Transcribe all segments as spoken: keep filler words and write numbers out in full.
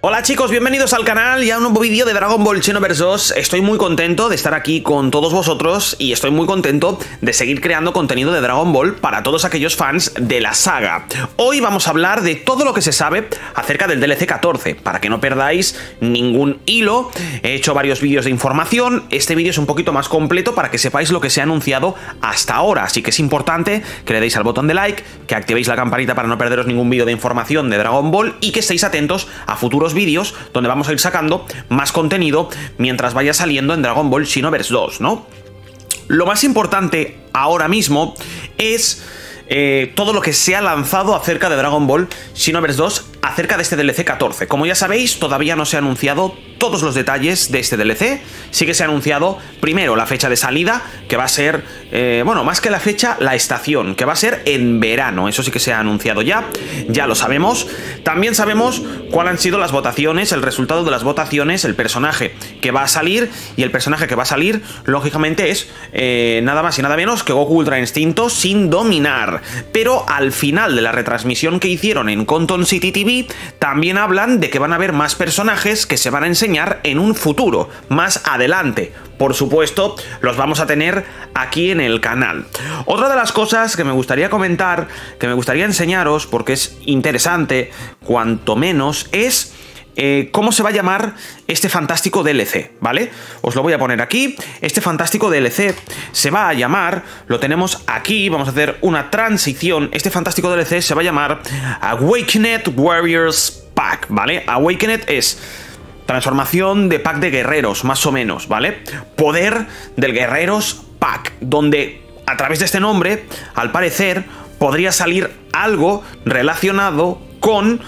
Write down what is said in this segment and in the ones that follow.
Hola chicos, bienvenidos al canal y a un nuevo vídeo de Dragon Ball Xenoverse dos. Estoy muy contento de estar aquí con todos vosotros y estoy muy contento de seguir creando contenido de Dragon Ball para todos aquellos fans de la saga. Hoy vamos a hablar de todo lo que se sabe acerca del D L C catorce, para que no perdáis ningún hilo. He hecho varios vídeos de información, este vídeo es un poquito más completo para que sepáis lo que se ha anunciado hasta ahora, así que es importante que le deis al botón de like, que activéis la campanita para no perderos ningún vídeo de información de Dragon Ball y que estéis atentos a futuros vídeos donde vamos a ir sacando más contenido mientras vaya saliendo en Dragon Ball Xenoverse dos, ¿no? Lo más importante ahora mismo es eh, todo lo que se ha lanzado acerca de Dragon Ball Xenoverse dos, acerca de este D L C catorce. Como ya sabéis, todavía no se ha anunciado todos los detalles de este D L C. Sí que se ha anunciado primero la fecha de salida, que va a ser, eh, bueno, más que la fecha, la estación, que va a ser en verano. Eso sí que se ha anunciado ya, ya lo sabemos. También sabemos cuáles han sido las votaciones, el resultado de las votaciones, el personaje que va a salir, y el personaje que va a salir, lógicamente, es eh, nada más y nada menos que Goku Ultra Instinto sin dominar. Pero al final de la retransmisión que hicieron en Conton City T V, también hablan de que van a haber más personajes que se van a enseñar en un futuro, más adelante. Por supuesto, los vamos a tener aquí en el canal. Otra de las cosas que me gustaría comentar, que me gustaría enseñaros, porque es interesante, cuanto menos, es Eh, cómo se va a llamar este fantástico D L C, ¿vale? Os lo voy a poner aquí. Este fantástico D L C se va a llamar, lo tenemos aquí, vamos a hacer una transición. Este fantástico D L C se va a llamar Awakened Warriors Pack, ¿vale? Awakened es transformación de pack de guerreros, más o menos, ¿vale? Poder del Guerreros Pack, donde a través de este nombre, al parecer, podría salir algo relacionado con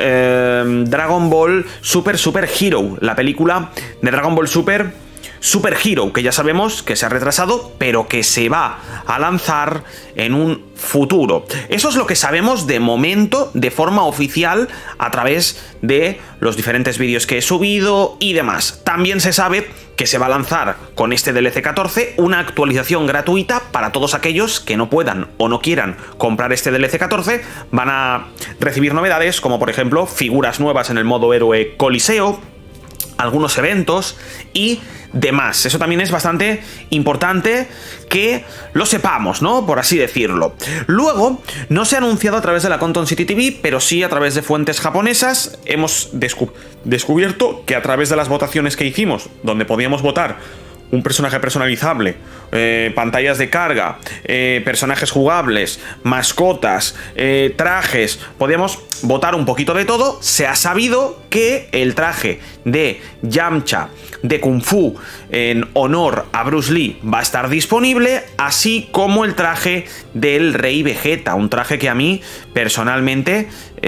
Eh, Dragon Ball Super Super Hero, la película de Dragon Ball Super Super Hero, que ya sabemos que se ha retrasado, pero que se va a lanzar en un futuro. Eso es lo que sabemos de momento, de forma oficial, a través de los diferentes vídeos que he subido y demás. También se sabe que se va a lanzar con este D L C catorce una actualización gratuita para todos aquellos que no puedan o no quieran comprar este D L C catorce. Van a recibir novedades como, por ejemplo, figuras nuevas en el modo héroe Coliseo, algunos eventos y demás. Eso también es bastante importante que lo sepamos, ¿no? Por así decirlo. Luego, no se ha anunciado a través de la Conton City T V, pero sí a través de fuentes japonesas. Hemos descu- descubierto que a través de las votaciones que hicimos, donde podíamos votar un personaje personalizable, eh, pantallas de carga, eh, personajes jugables, mascotas, eh, trajes, podíamos votar un poquito de todo. Se ha sabido que el traje de Yamcha de Kung Fu en honor a Bruce Lee va a estar disponible, así como el traje del Rey Vegeta, un traje que a mí personalmente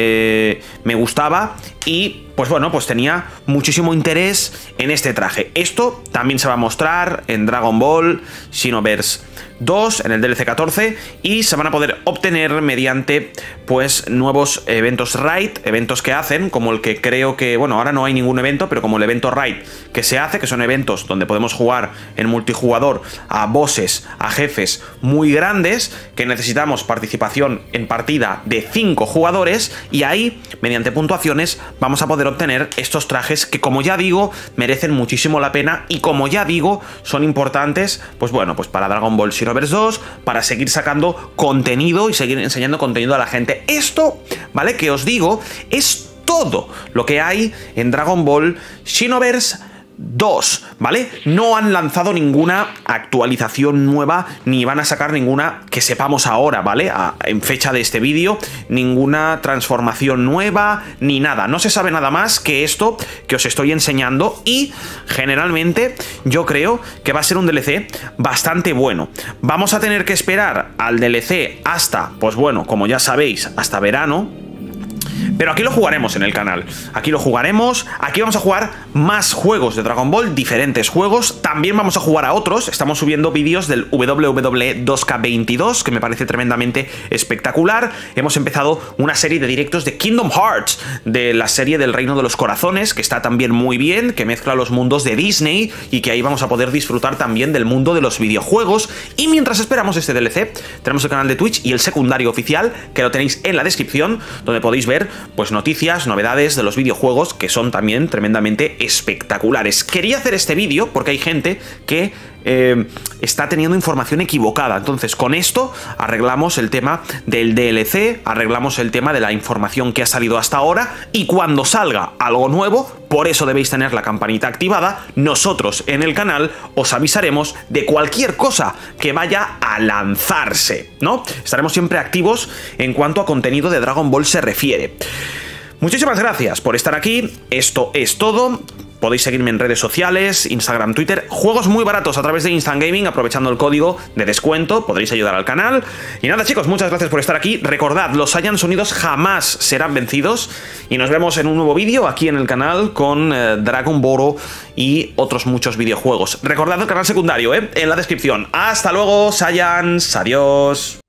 eh, me gustaba y pues bueno, pues tenía muchísimo interés en este traje. Esto también se va a mostrar en Dragon Ball Xenoverse dos, en el D L C catorce, y se van a poder obtener mediante pues nuevos eventos raid, eventos que hacen, como el que creo que, bueno, ahora no hay ningún evento, pero como el evento raid que se hace, que son eventos donde podemos jugar en multijugador a bosses, a jefes muy grandes, que necesitamos participación en partida de cinco jugadores, y ahí, mediante puntuaciones, vamos a poder obtener estos trajes que, como ya digo, merecen muchísimo la pena y, como ya digo, son importantes, pues bueno, pues para Dragon Ball Xenoverse dos, para seguir sacando contenido y seguir enseñando contenido a la gente. Esto, ¿vale? Que os digo, es todo lo que hay en Dragon Ball Xenoverse dos, ¿vale? No han lanzado ninguna actualización nueva, ni van a sacar ninguna que sepamos ahora, ¿vale? A, en fecha de este vídeo, ninguna transformación nueva, ni nada. No se sabe nada más que esto que os estoy enseñando, y generalmente yo creo que va a ser un D L C bastante bueno. Vamos a tener que esperar al D L C hasta, pues bueno, como ya sabéis, hasta verano. Pero aquí lo jugaremos en el canal, aquí lo jugaremos, aquí vamos a jugar más juegos de Dragon Ball, diferentes juegos, también vamos a jugar a otros. Estamos subiendo vídeos del W W E dos K veintidós, que me parece tremendamente espectacular. Hemos empezado una serie de directos de Kingdom Hearts, de la serie del Reino de los Corazones, que está también muy bien, que mezcla los mundos de Disney, y que ahí vamos a poder disfrutar también del mundo de los videojuegos. Y mientras esperamos este D L C, tenemos el canal de Twitch y el secundario oficial, que lo tenéis en la descripción, donde podéis ver pues noticias, novedades de los videojuegos que son también tremendamente espectaculares. Quería hacer este vídeo porque hay gente que eh, está teniendo información equivocada. Entonces, con esto arreglamos el tema del D L C, arreglamos el tema de la información que ha salido hasta ahora, y cuando salga algo nuevo, por eso debéis tener la campanita activada, nosotros en el canal os avisaremos de cualquier cosa que vaya a lanzarse, ¿no? Estaremos siempre activos en cuanto a contenido de Dragon Ball se refiere. Muchísimas gracias por estar aquí, esto es todo. Podéis seguirme en redes sociales, Instagram, Twitter, juegos muy baratos a través de Instant Gaming, aprovechando el código de descuento, podréis ayudar al canal. Y nada, chicos, muchas gracias por estar aquí. Recordad, los Saiyans Unidos jamás serán vencidos, y nos vemos en un nuevo vídeo aquí en el canal con eh, Dragon Ball y otros muchos videojuegos. Recordad el canal secundario, ¿eh? En la descripción. Hasta luego, Saiyans, adiós.